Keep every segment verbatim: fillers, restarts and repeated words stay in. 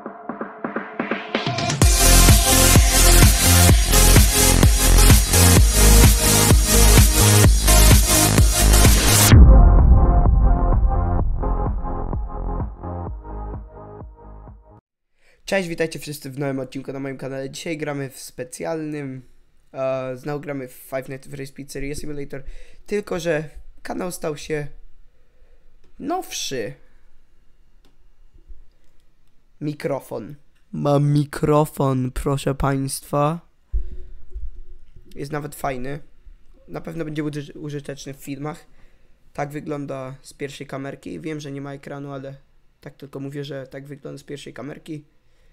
Cześć, witajcie wszyscy w nowym odcinku na moim kanale. Dzisiaj gramy w specjalnym, uh, znowu gramy w Five Nights at Freddy's Pizzeria Simulator, tylko że kanał stał się nowszy. Mikrofon. Mam mikrofon, proszę państwa. Jest nawet fajny. Na pewno będzie uży użyteczny w filmach. Tak wygląda z pierwszej kamerki. Wiem, że nie ma ekranu, ale tak tylko mówię, że tak wygląda z pierwszej kamerki.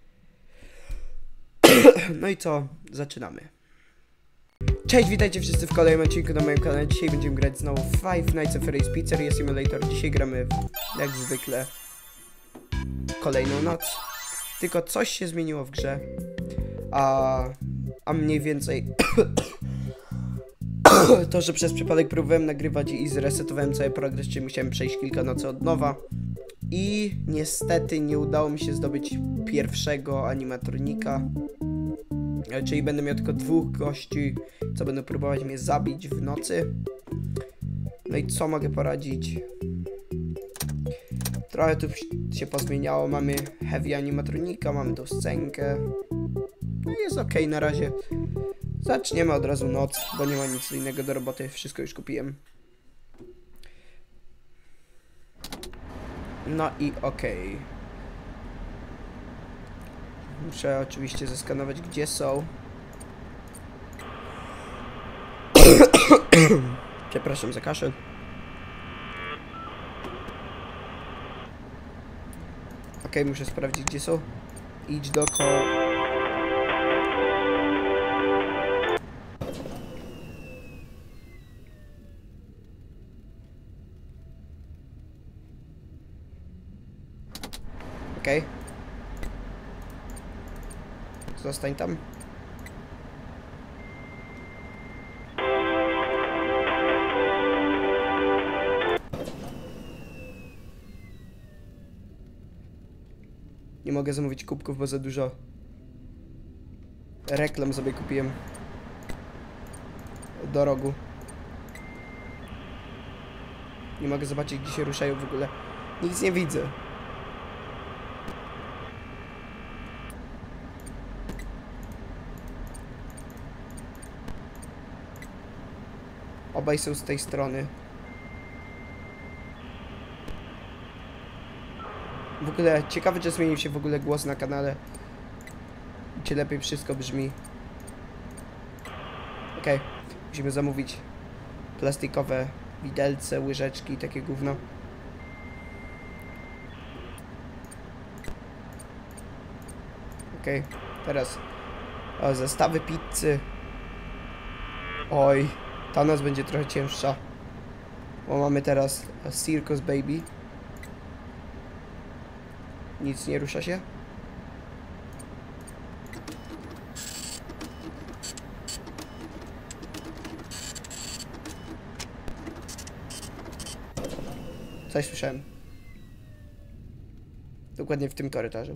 No i co? Zaczynamy. Cześć, witajcie wszyscy w kolejnym odcinku na moim kanale. Dzisiaj będziemy grać znowu w Five Nights at Freddy's Pizzeria Simulator. Dzisiaj gramy w, jak zwykle, kolejną noc. Tylko coś się zmieniło w grze. A, a mniej więcej to, że przez przypadek próbowałem nagrywać i zresetowałem cały progres, czyli musiałem przejść kilka nocy od nowa. I niestety nie udało mi się zdobyć pierwszego animatronika. Czyli będę miał tylko dwóch gości, co będą próbować mnie zabić w nocy. No i co mogę poradzić? Trochę tu się pozmieniało. Mamy heavy animatronika, mamy tą scenkę. No jest ok na razie. Zaczniemy od razu noc, bo nie ma nic innego do roboty. Wszystko już kupiłem. No i okej. Okay. Muszę oczywiście zeskanować, gdzie są. Przepraszam za kaszel. Okej, okay, muszę sprawdzić, gdzie są. Idź dookoła. Okej. Okay. Zostań tam. Nie mogę zamówić kubków, bo za dużo reklam sobie kupiłem do rogu. Nie mogę zobaczyć, gdzie się ruszają w ogóle. Nic nie widzę. Obaj są z tej strony. W ogóle ciekawe, czy zmienił się w ogóle głos na kanale. Czy lepiej wszystko brzmi. Okej, okay. Musimy zamówić plastikowe widelce, łyżeczki i takie gówno. Okej, okay. Teraz o, zestawy pizzy. Oj, ta noc będzie trochę cięższa. Bo mamy teraz Circus Baby. Nic nie rusza się. Coś słyszałem. Dokładnie w tym korytarzu.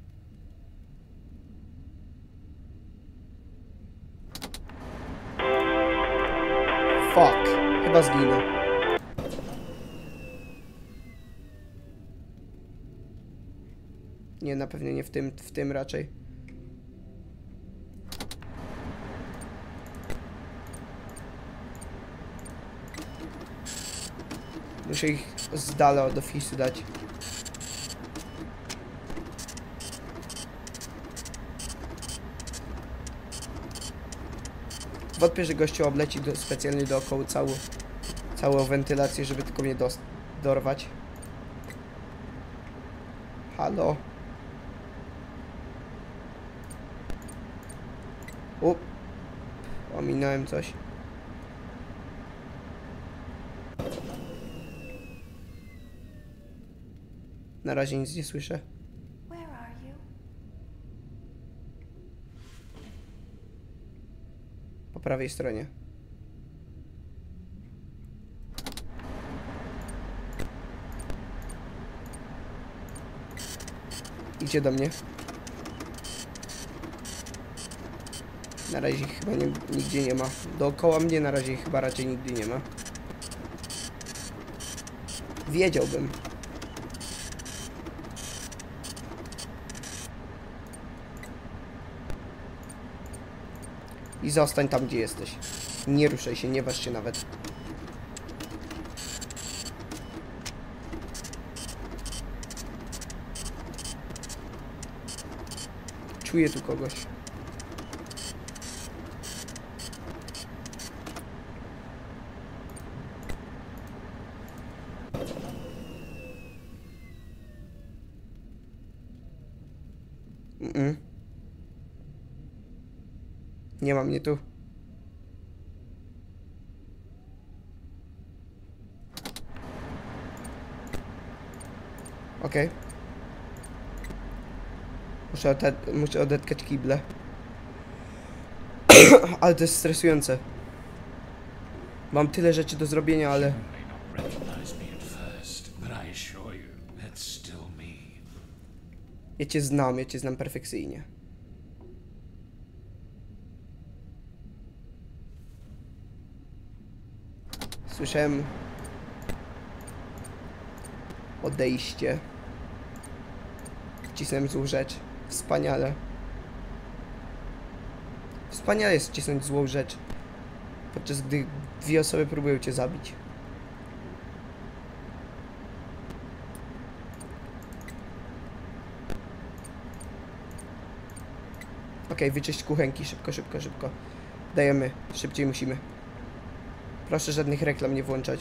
Fuck. Chyba zginę. Nie, na pewno nie w tym, w tym raczej. Muszę ich z dala od ofisu dać. Wątpię, że gościu obleci do, specjalnie dookoła całą, całą wentylację, żeby tylko mnie dos dorwać. Halo? Up. Ominąłem coś. Na razie nic nie słyszę. Po prawej stronie. Idzie do mnie. Na razie ich chyba nie, nigdzie nie ma. Dookoła mnie na razie ich chyba raczej nigdy nie ma. Wiedziałbym. I zostań tam, gdzie jesteś. Nie ruszaj się, nie waż się nawet. Czuję tu kogoś. Mm-mm. Nie ma mnie tu. Okej. Okay. Muszę, ode muszę odetkać kible. Ale to jest stresujące. Mam tyle rzeczy do zrobienia, ale... Ja cię znam, ja cię znam perfekcyjnie. Słyszałem... odejście. Wcisnąłem złą rzecz. Wspaniale. Wspaniale jest wcisnąć złą rzecz, podczas gdy dwie osoby próbują cię zabić. Okej, okay, wyczyść kuchenki. Szybko, szybko, szybko. Dajemy. Szybciej musimy. Proszę żadnych reklam nie włączać.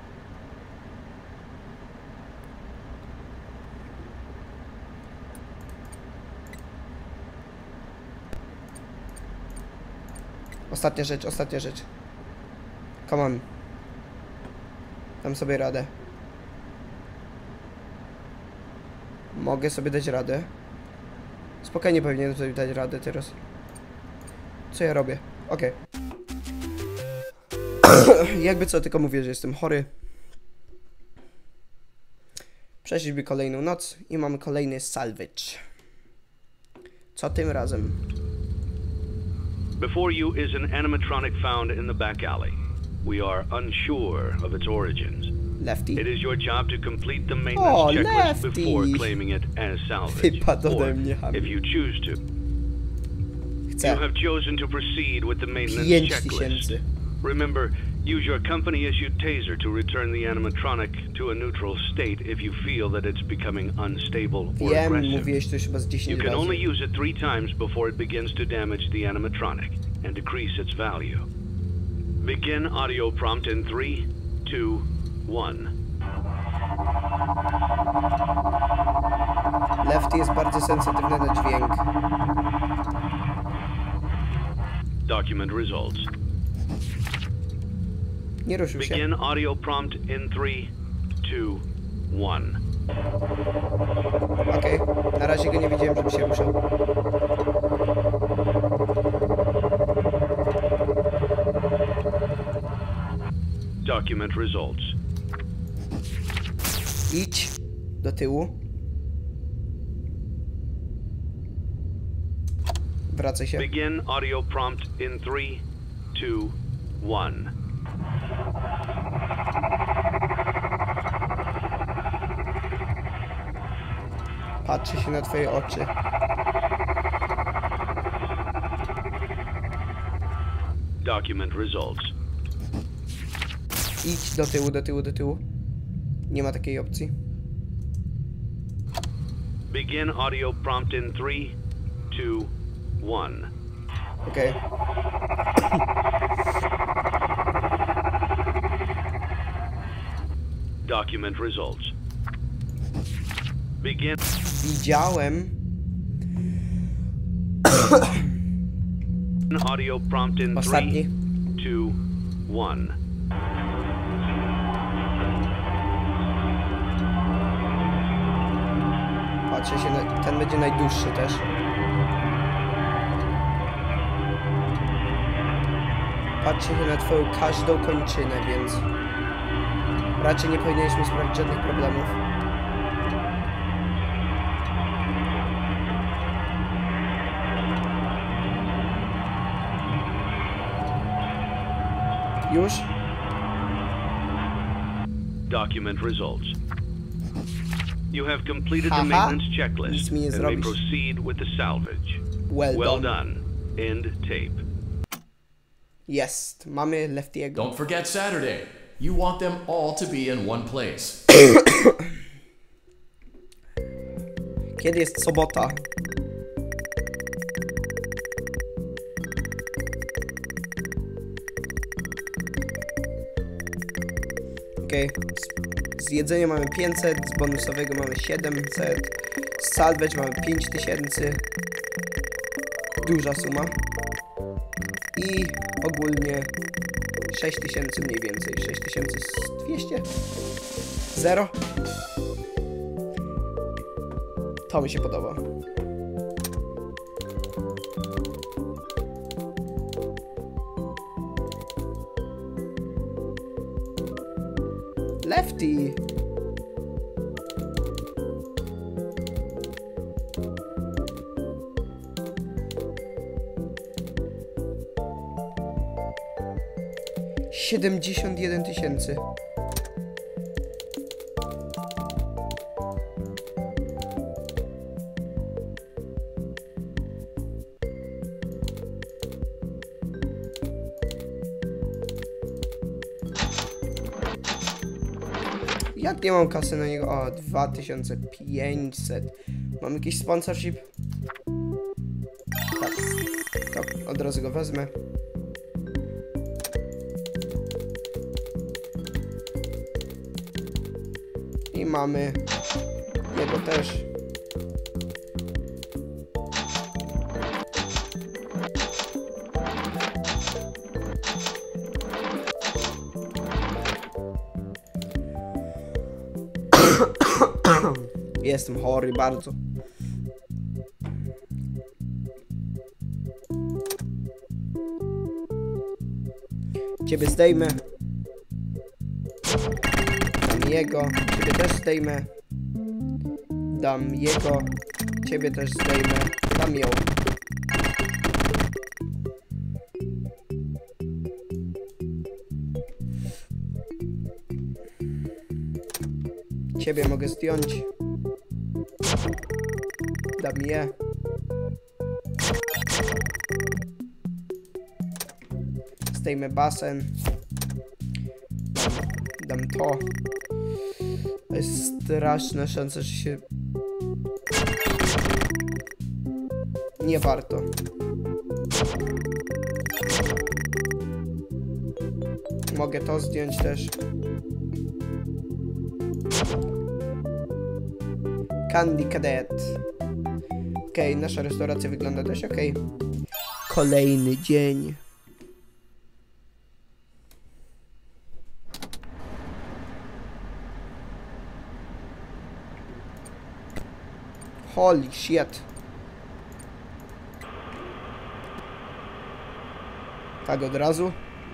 Ostatnia rzecz, ostatnia rzecz. Come on. Dam sobie radę. Mogę sobie dać radę. Spokojnie powinienem sobie dać radę teraz. Co ja robię? Okej. Okay. Jakby co, tylko mówię, że jestem chory. Przeszliśmy kolejną noc i mamy kolejny salvage. Co tym razem? Before you is an animatronic found in the back alley. We are unsure of its origins. Lefty. It is your job to complete the maintenance oh, checklist Lefty. before claiming it as salvage. Wypadł Or, ode mnie, if you choose to, Chcę. you have chosen to proceed with the maintenance pięć checklist. tysięcy. Remember, use your company-issued taser to return the animatronic to a neutral state if you feel that it's becoming unstable or Wiem, aggressive. mówiłeś to już chyba z You dziesięć can razy. only use it three times before it begins to damage the animatronic and decrease its value. Begin audio prompt in three, two, one. Lefty jest bardzo sensytywny na dźwięk. Document results. Nie ruszył się. Begin audio prompt in three, two, one. Okej, okay. Na razie go nie widziałem, żeby się ruszał. Document results. Idź do tyłu. Wracaj się. Begin audio prompt in three, two, one. Patrzę się na twoje oczy. Document results. Idź do tyłu, do tyłu, do tyłu. Nie ma takiej opcji. Begin audio prompt in three, two, one. Okej. Okay. Document results. Begin. Widziałem. Audio prompt in Ostatni. three, two, one. Patrzę się na... Ten będzie najdłuższy też. Patrzę się na twoją każdą kończynę, więc... Raczej nie powinieneśmy sprawić żadnych problemów. Już? Document results. You have completed the Haha. maintenance Nic checklist mi nie and may zrobisz. proceed with the salvage. Well, Well done. done. End tape. Jest. Mamy Leftiego. Don't forget Saturday. You want them all to be in one place. Kiedy jest sobota? Okej. Z, z jedzenia mamy pięćset, z bonusowego mamy siedemset, z salvage mamy pięć tysięcy. Duża suma. I ogólnie sześć tysięcy mniej więcej. sześć tysięcy dwieście? Zero? To mi się podoba. Lefty! siedemdziesiąt jeden tysięcy. Jak nie mam kasy na niego? O, dwa tysiące pięćset. Mam jakiś sponsorship? Tak. To od razu go wezmę. I mamy jego też. Jestem chory bardzo. Ciebie zdejmę. Dam jego. Ciebie też zdejmę. Dam jego. Ciebie też zdejmę. Dam ją. Ciebie mogę zdjąć. Dam je. Zdejmę basen. Dam, dam to. To jest straszna szansa, że się... Nie warto. Mogę to zdjąć też. Candy Cadet. Okej, okay, nasza restauracja wygląda dość okej. Okay. Kolejny dzień. Holy shit. Tak od razu.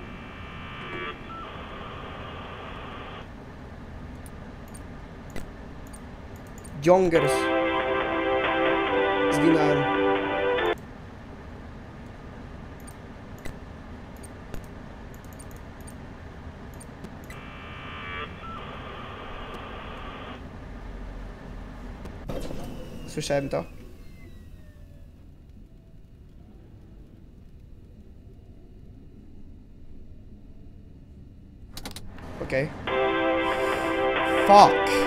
Jongers. Zginąłem. Słyszałem to. Okej. Okay. Fuck.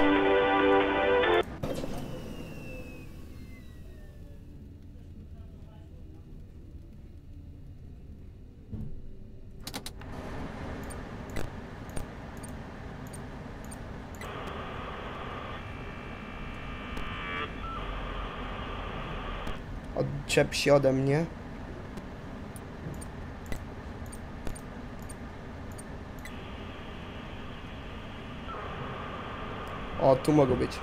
Odczep się ode mnie. O, tu mogą być.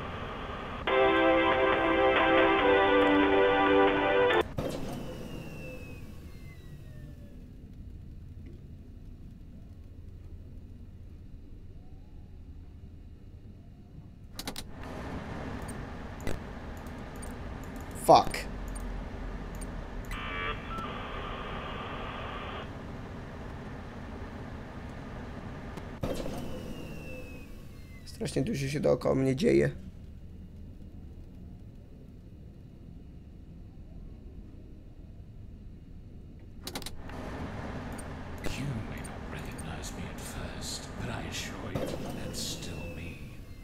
Fuck. Strasznie dużo się dookoła mnie dzieje. You may not recognize me at first, but I assure you that's still me.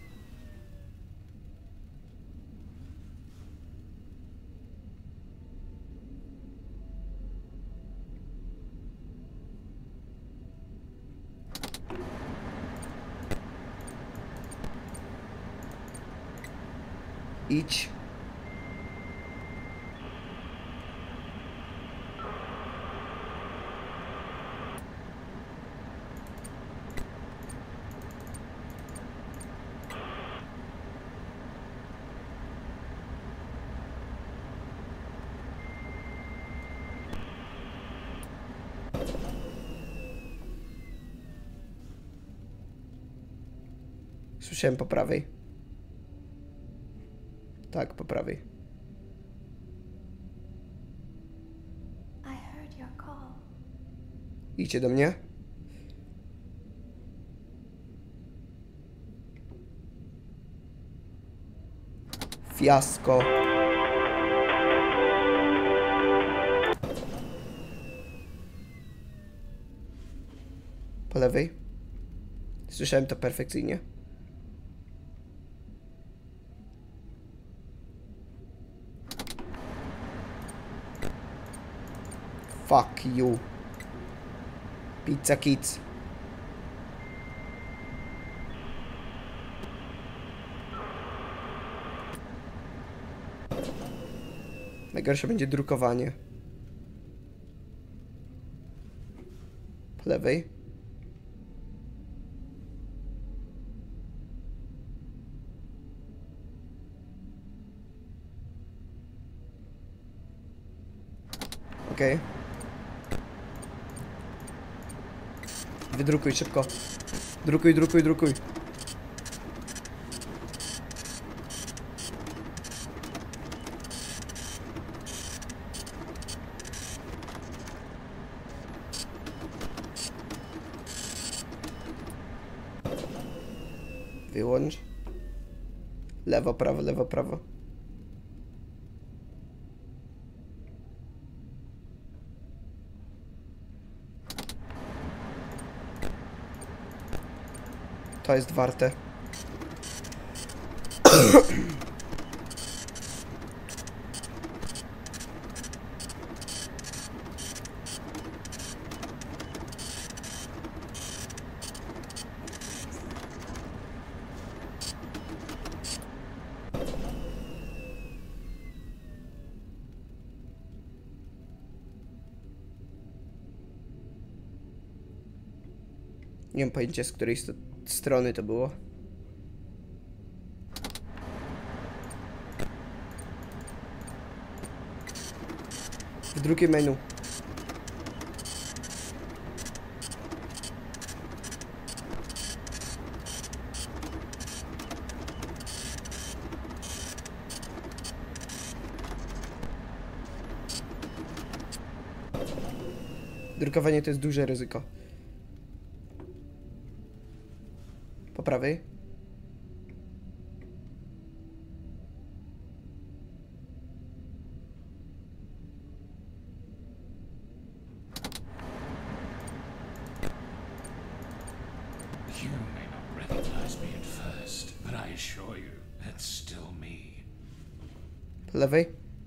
Idź. Słyszałem po prawej. Tak, po prawej. I heard your call. Idźcie do mnie. Fiasko. Po lewej. Słyszałem to perfekcyjnie. Fuck you. Pizza Kids. Najgorsze będzie drukowanie. Po lewej. Okej. Okay. Wydrukuj szybko. Drukuj, drukuj, drukuj. Wyłącz. Lewo, prawo, lewo, prawo. To jest warte. Nie mam pojęcia, z której st strony to było. W drugim menu. Drukowanie to jest duże ryzyko. Po prawej. You may not recognize me at first, but I assure you that's still me. Po lewej.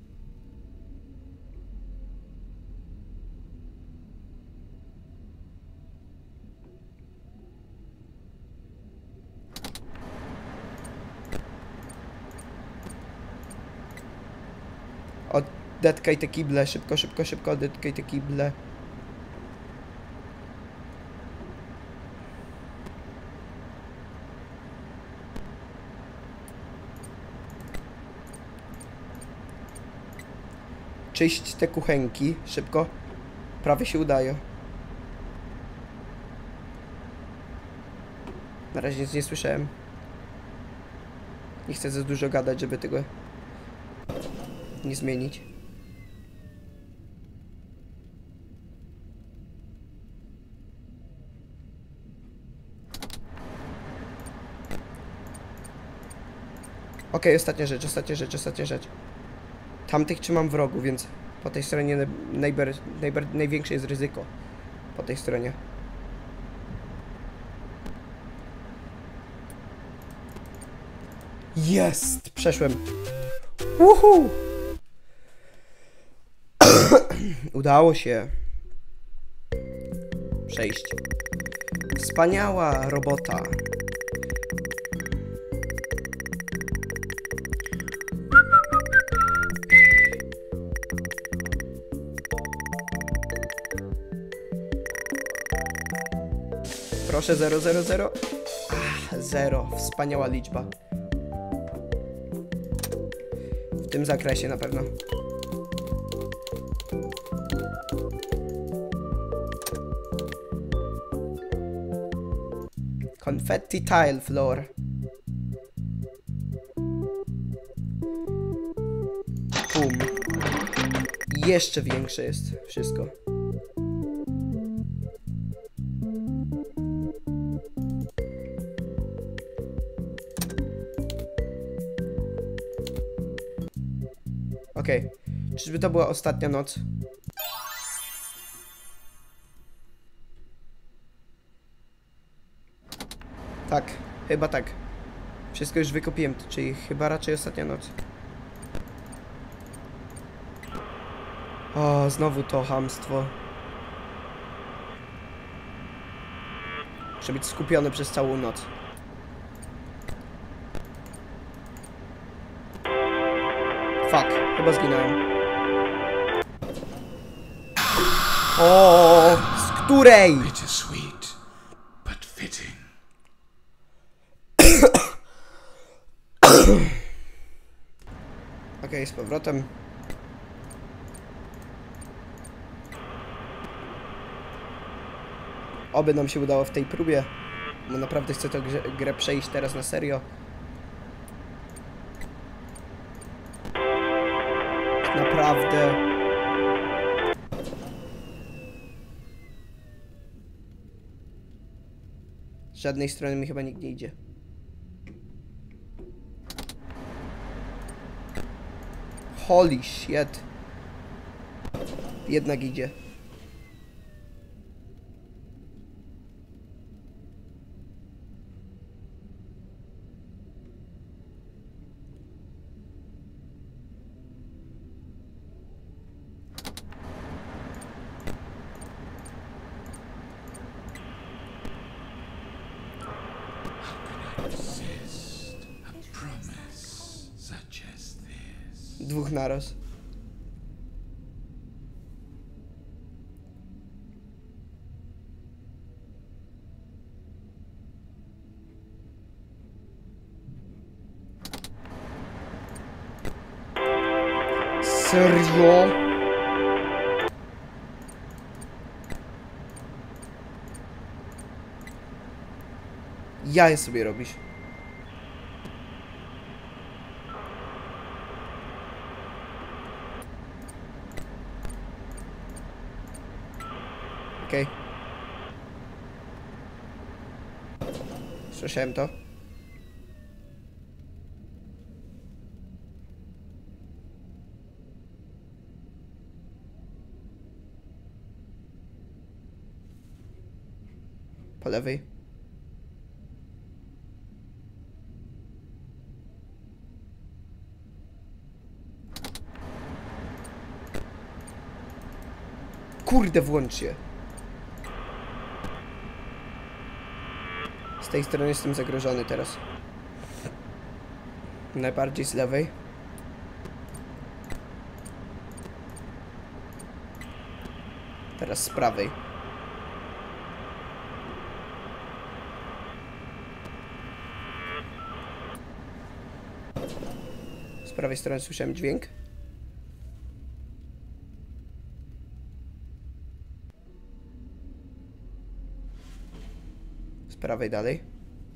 Odetkaj te kible, szybko, szybko, szybko, odetkaj te kible. Czyść te kuchenki, szybko. Prawie się udaje. Na razie nic nie słyszałem. Nie chcę za dużo gadać, żeby tego nie zmienić. Okej, ostatnia rzecz, ostatnia rzecz, ostatnia rzecz. Tamtych trzymam w rogu, więc po tej stronie najber, najber, największe jest ryzyko. Po tej stronie. Jest! Przeszłem. Uhu! Udało się. Przejść. Wspaniała robota. Proszę zero zero zero. Ach, zero. Wspaniała liczba. W tym zakresie na pewno. Confetti tile floor. Pum. Jeszcze większe jest wszystko. Okej. Okay. Czyżby to była ostatnia noc? Tak, chyba tak. Wszystko już wykopiłem, czyli chyba raczej ostatnia noc. O, znowu to chamstwo. Muszę być skupiony przez całą noc. Fuck, chyba zginąłem. O, z której? Bittersweet, but fitting. Okej, okay, z powrotem. Oby nam się udało w tej próbie. Bo naprawdę chcę tę grę, grę przejść teraz na serio. Naprawdę. Z żadnej strony mi chyba nikt nie idzie. Holy shit. Jednak idzie. Dwóch naraz. Serio? Jaja sobie robisz. Okej. Okay. Słyszałem to. Po lewej. Kurde, włącz się. Z tej strony jestem zagrożony teraz. Najbardziej z lewej. Teraz z prawej. Z prawej strony słyszałem dźwięk. Z prawej dalej.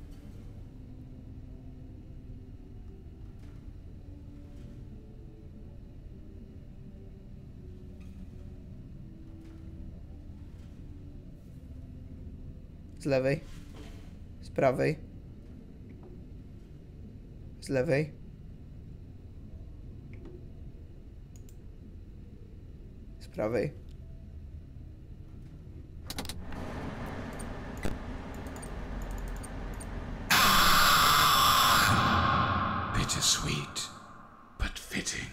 Z lewej. Z prawej. Z lewej. prawej. Bittersweet, but fitting.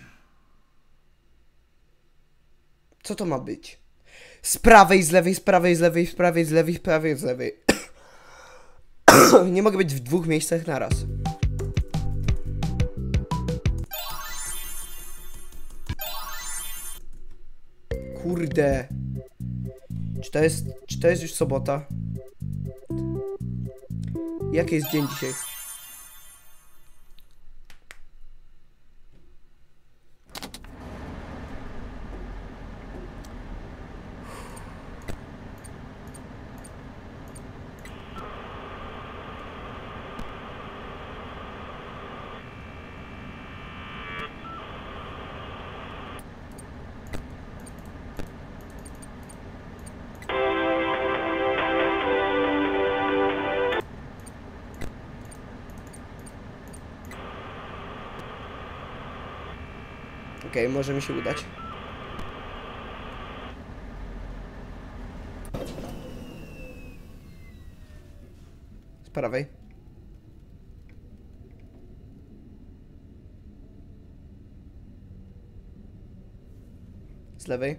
Co to ma być? Z prawej, z lewej, z prawej, z lewej, z prawej, z lewej, z prawej, z lewej. Nie mogę być w dwóch miejscach naraz. Kurde. Czy to jest, czy to jest już sobota? Jaki jest dzień dzisiaj? Okej, okay, może mi się udać. Z prawej. Z lewej.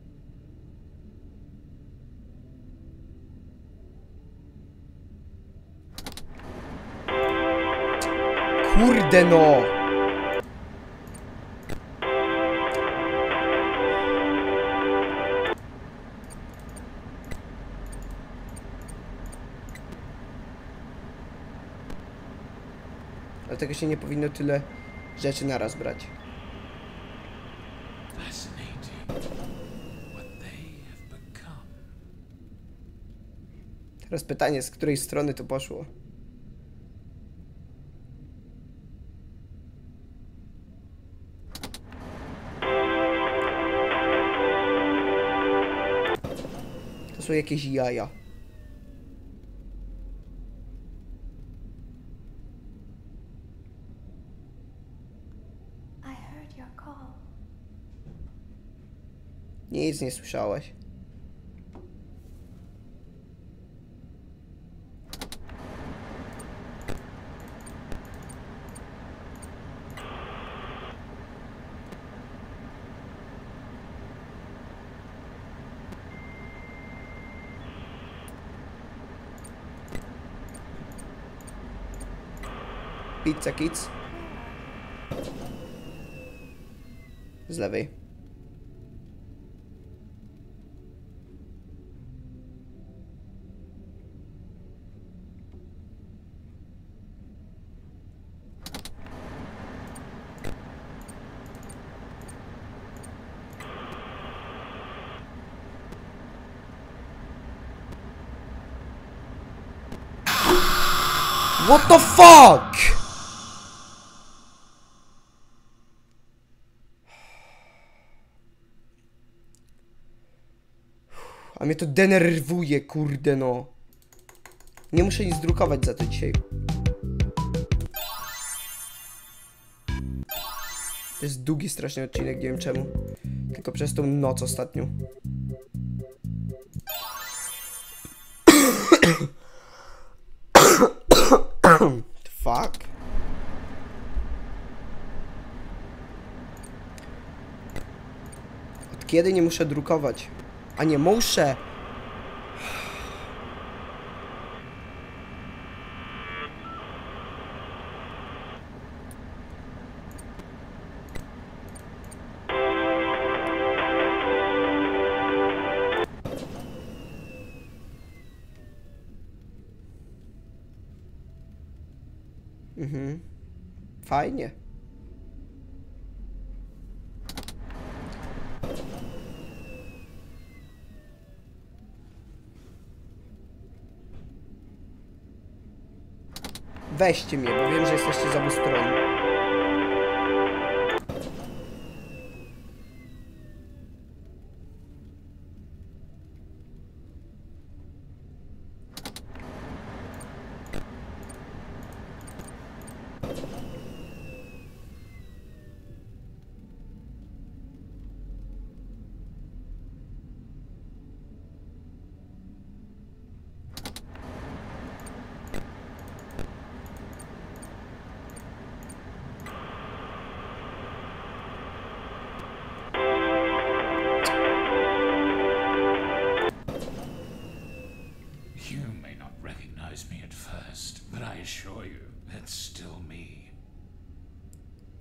Kurde no! Dlatego się nie powinno tyle rzeczy naraz brać. Teraz pytanie, z której strony to poszło? To są jakieś jaja. Nic nie słyszałeś. Pizza Kids. Z lewej. What the fuck? A mnie to denerwuje, kurde no. Nie muszę nic drukować za to dzisiaj. To jest długi strasznie odcinek, nie wiem czemu. Tylko przez tą noc ostatnią. Fuck. Od kiedy nie muszę drukować? A nie muszę. Mhm. Fajnie. Weźcie mnie, bo wiem, że jesteście z obu stron.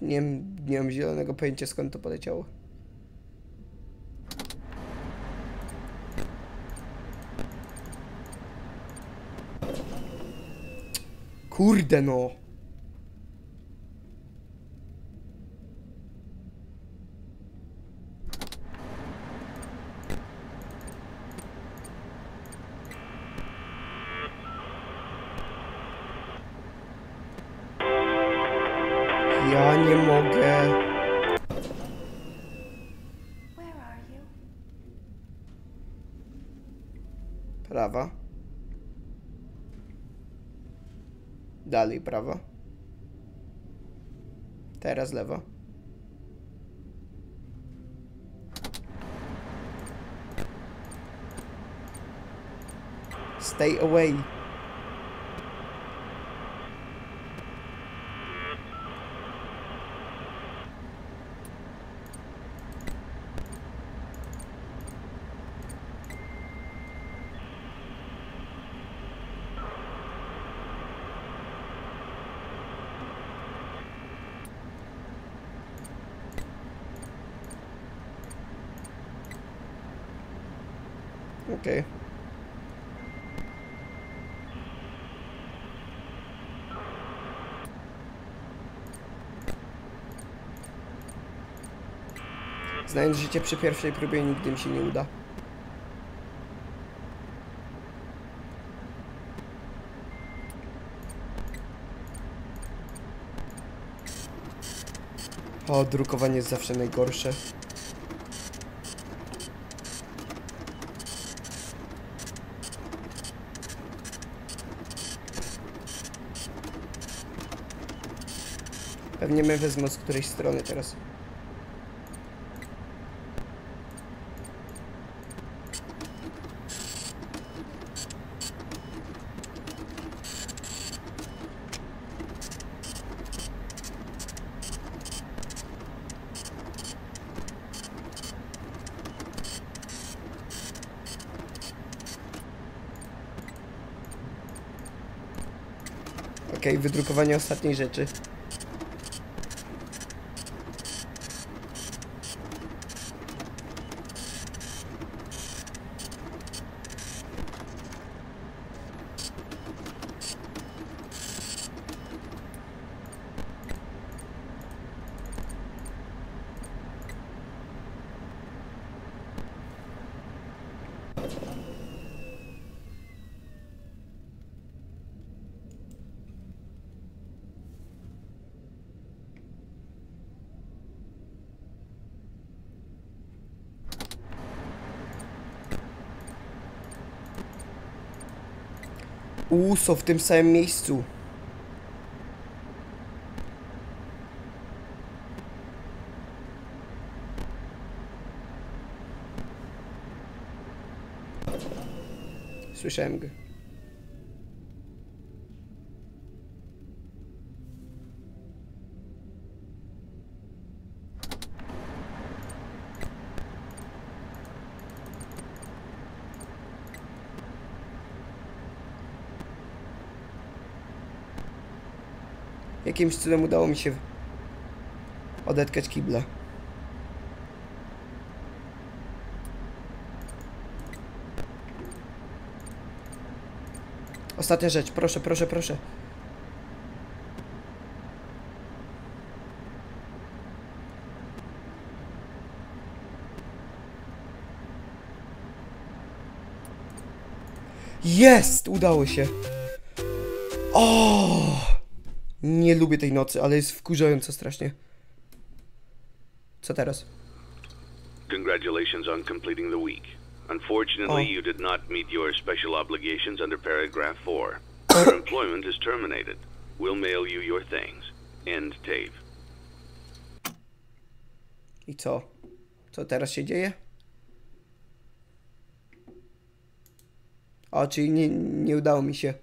Nie, nie mam zielonego pojęcia, skąd to poleciało. Kurde no. Ja nie mogę. Where are you? Prawa. Dalej prawa. Teraz lewa. Stay away. Okej. Okay. Znając życie przy pierwszej próbie, nigdy mi się nie uda. O, drukowanie jest zawsze najgorsze. Pewnie mnie wezmą z którejś strony teraz. Okej, okay, wydrukowanie ostatniej rzeczy. Uuu, są w tym samym miejscu. Słyszałem go. Jakimś cudem udało mi się odetkać kibla. Ostatnia rzecz, proszę, proszę, proszę. Jest! Udało się. O! Nie lubię tej nocy, ale jest wkurzająco strasznie. Co teraz? Congratulations on completing the week. Unfortunately, Oh. you did not meet your special obligations under paragraph four. Your employment is terminated. We'll mail you your things. End tape. I co? Co teraz się dzieje? O, czyli nie, nie udało mi się.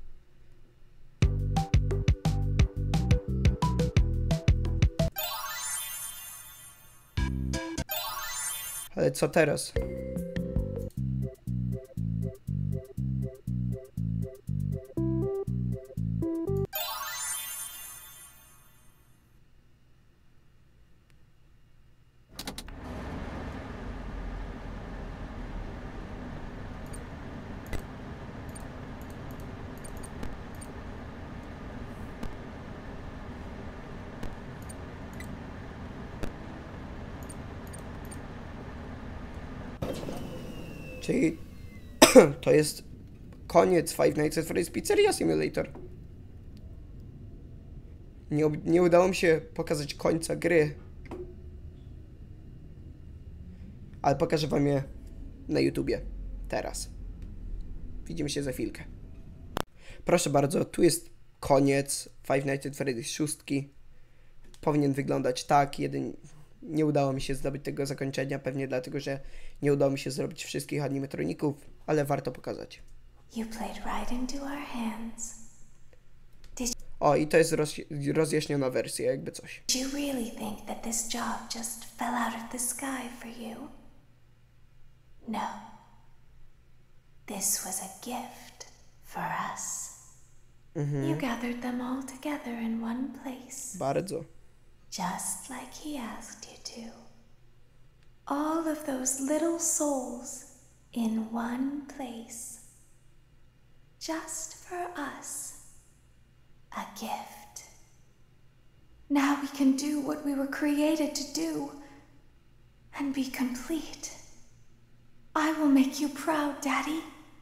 Ale co teraz? Czyli to jest koniec Five Nights at Freddy's Pizzeria Simulator. Nie, nie udało mi się pokazać końca gry. Ale pokażę wam je na YouTubie. Teraz. Widzimy się za chwilkę. Proszę bardzo, tu jest koniec Five Nights at Freddy's szóstki. Powinien wyglądać tak. Jeden... Nie udało mi się zdobyć tego zakończenia, pewnie dlatego, że nie udało mi się zrobić wszystkich animatroników, ale warto pokazać. You played right into our hands. O, i to jest roz... rozjaśniona wersja, jakby coś. Did you really think that this job just fell out of the sky for you? No. This was a gift for us. Mhm. You gathered them all together in one place. Bardzo. Just like he asked you to. All of those little souls in one place. Just for us. A gift. Now we can do what we were created to do. And be complete. I will make you proud, Daddy.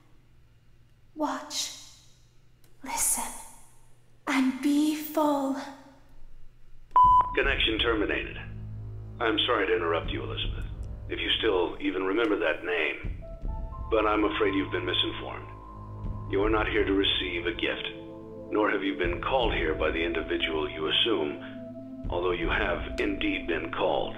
Watch. Listen. And be full. Connection terminated. I'm sorry to interrupt you, Elizabeth, if you still even remember that name. But I'm afraid you've been misinformed. You are not here to receive a gift, nor have you been called here by the individual you assume, although you have indeed been called.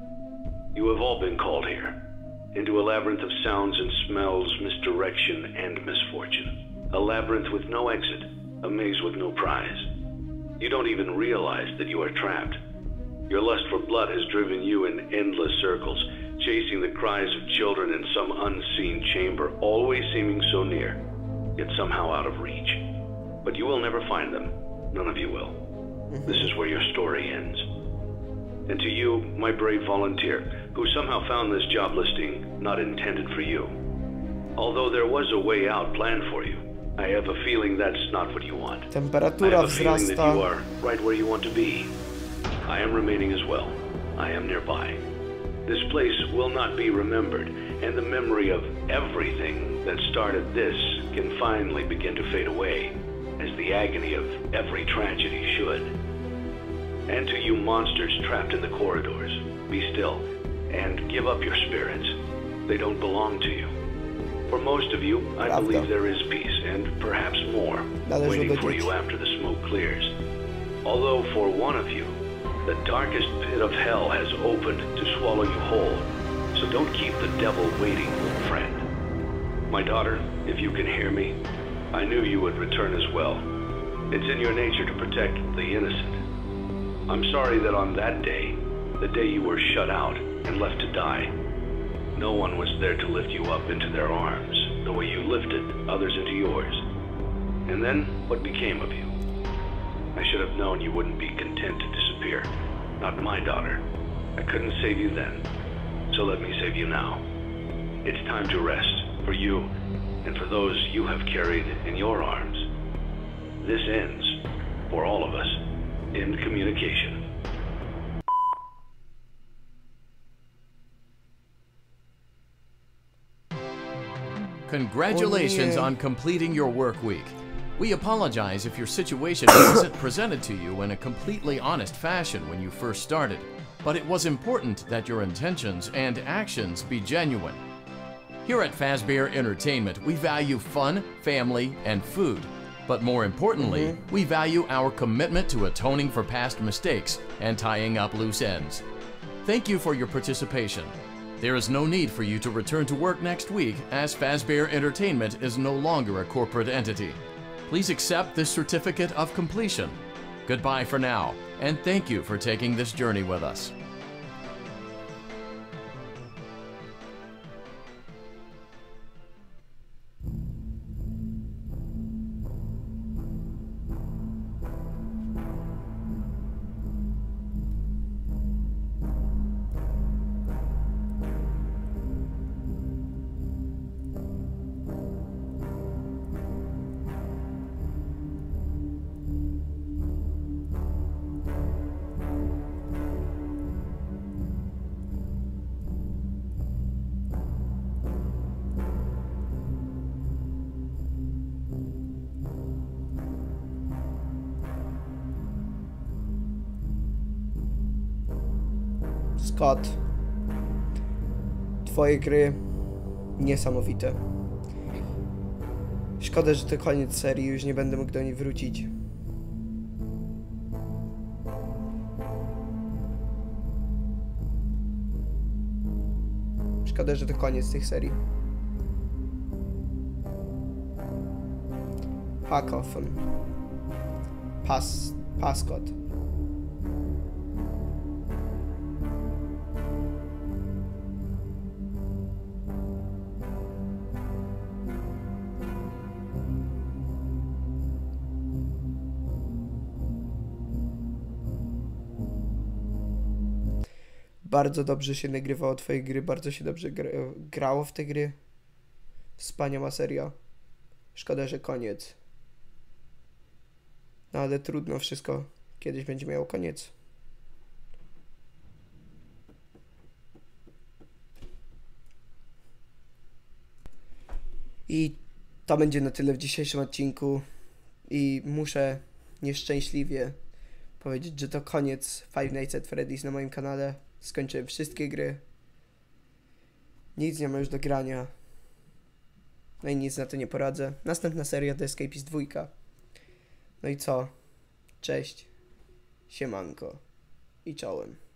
You have all been called here, into a labyrinth of sounds and smells, misdirection and misfortune. A labyrinth with no exit, a maze with no prize. You don't even realize that you are trapped. Your lust for blood has driven you in endless circles, chasing the cries of children in some unseen chamber, always seeming so near, yet somehow out of reach. But you will never find them. None of you will. This is where your story ends. And to you, my brave volunteer, who somehow found this job listing not intended for you. Although there was a way out planned for you, I have a feeling that's not what you want. Temperatura I have a feeling that wzrasta. you are right where you want to be. I am remaining as well. I am nearby. This place will not be remembered, and the memory of everything that started this can finally begin to fade away, as the agony of every tragedy should. And to you monsters trapped in the corridors, be still, and give up your spirits. They don't belong to you. For most of you, I Prawda. believe there is peace, and perhaps more, Należy waiting for wiedzieć. you after the smoke clears. Although for one of you, the darkest pit of hell has opened to swallow you whole. So don't keep the devil waiting, friend. My daughter, if you can hear me, I knew you would return as well. It's in your nature to protect the innocent. I'm sorry that on that day, the day you were shut out and left to die, no one was there to lift you up into their arms, the way you lifted others into yours. And then, what became of you? I should have known you wouldn't be content to disappear. Not my daughter. I couldn't save you then, so let me save you now. It's time to rest, for you, and for those you have carried in your arms. This ends, for all of us, in communication. Congratulations Oh, yeah. on completing your work week. We apologize if your situation wasn't presented to you in a completely honest fashion when you first started, but it was important that your intentions and actions be genuine. Here at Fazbear Entertainment, we value fun, family, and food. But more importantly, we value our commitment to atoning for past mistakes and tying up loose ends. Thank you for your participation. There is no need for you to return to work next week, as Fazbear Entertainment is no longer a corporate entity. Please accept this certificate of completion. Goodbye for now, and thank you for taking this journey with us. Scott. Twoje gry niesamowite. Szkoda, że to koniec serii, już nie będę mógł do niej wrócić. Szkoda, że to koniec tych serii. Pacophon. Pas... Pascot. Bardzo dobrze się nagrywało twoje gry, bardzo się dobrze gra grało w te gry. Wspaniała seria. Szkoda, że koniec. No ale trudno, wszystko kiedyś będzie miało koniec. I to będzie na tyle w dzisiejszym odcinku. I muszę nieszczęśliwie powiedzieć, że to koniec Five Nights at Freddy's na moim kanale. Skończyłem wszystkie gry. Nic nie ma już do grania. No i nic na to nie poradzę. Następna seria to Escapist dwa. No i co? Cześć. Siemanko. I czołem.